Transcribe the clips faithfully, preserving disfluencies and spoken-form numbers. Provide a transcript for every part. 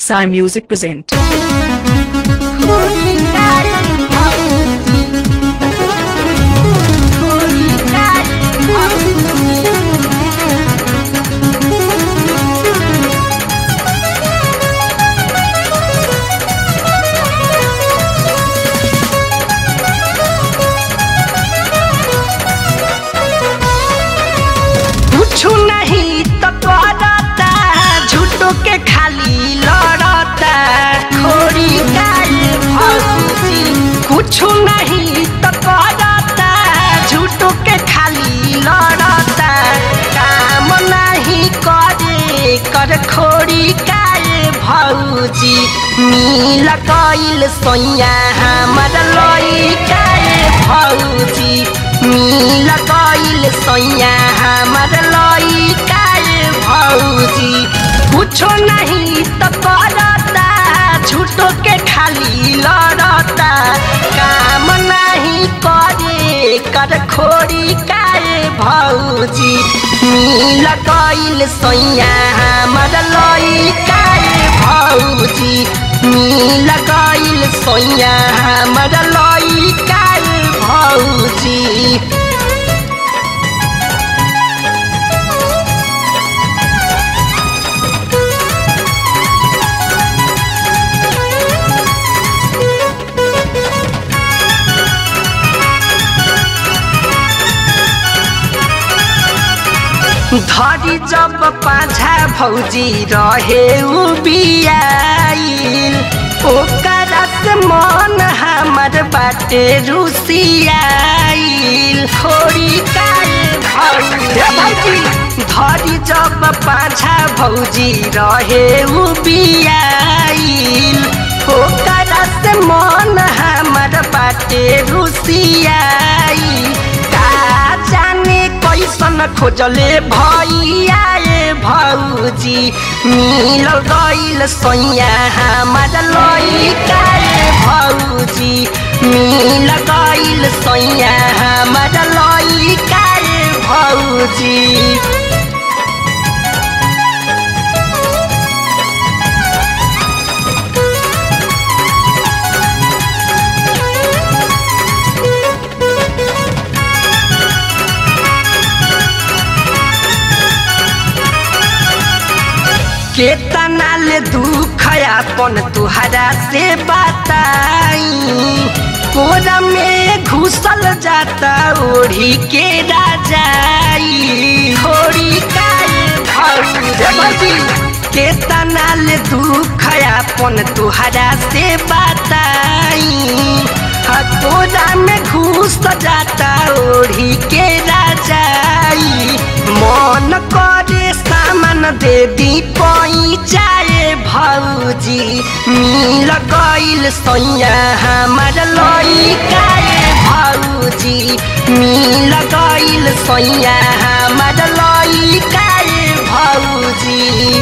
Sai Music present. कुछु नहीं तो करता झूठों के खाली लड़ता खोरी काल भौजी। कुछु नहीं तो करता झूठों के खाली लड़ता काम नहीं करे कर खोरी काल भौजी। मिल गइल सोया हमर लइका भौजी। मिल गइल सोया हमर लइका भौजी। कुछो नहीं तो करता झूठो के खाली लड़ता काम नहीं करे कर खोरी काए भौजी। मिल गइल सोया हमर लइका भौजी। मिल गइल सोया हमर लइका भौजी। धरी जब पाझा भौजी रहे उबियाइल ओकरा से मन हमर बाटे रुसियाइल खोरी काल भौजी। धरी जब पाझा भौजी रहे उबियाइल ओकरा से मन हमर बाटे रुसियाइल। का जाने कैसन खोजले भैया भौजी। मिल गइल सोया हमर लइका भौजी। मिल गइल सोया हमर लइका भौजी। केतना ले दुख अपन तुहरा से बताई कोरा में घुसल जाता ओढ़ी के राजाई खोरी काल भौजी। केतना ले दुख अपन तुहरा से बताई कोरा में घुस जाता ओढ़ी के राजाई। मन करे सामान दे दी पैचाए भौजी। मिल गइल सोया हमर लइका भौजी। मिल गइल सोया हमर लइका भौजी।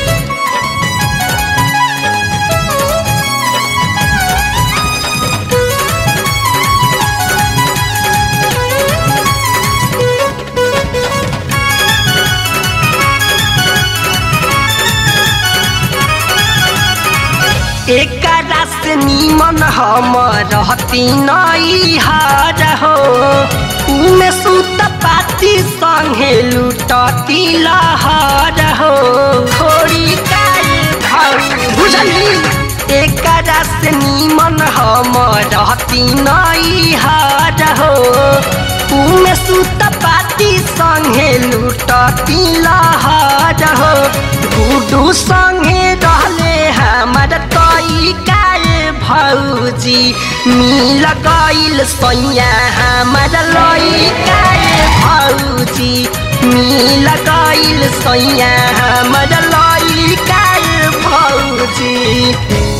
एकरा से निमन हम रहती नहीं हार हो उमे सुत पाती संगे लुटती लहर हो खोरी काल बुझली। एकरा से निमन हम रहती नहीं हार हो उमे सुत पाती संगे लुटती लहर हो। गुडू संगे रहले हमर तइका भौजी। मिल गइल सोया हमर लइका भौजी। मिल गइल सोया हमर लइका भौजी।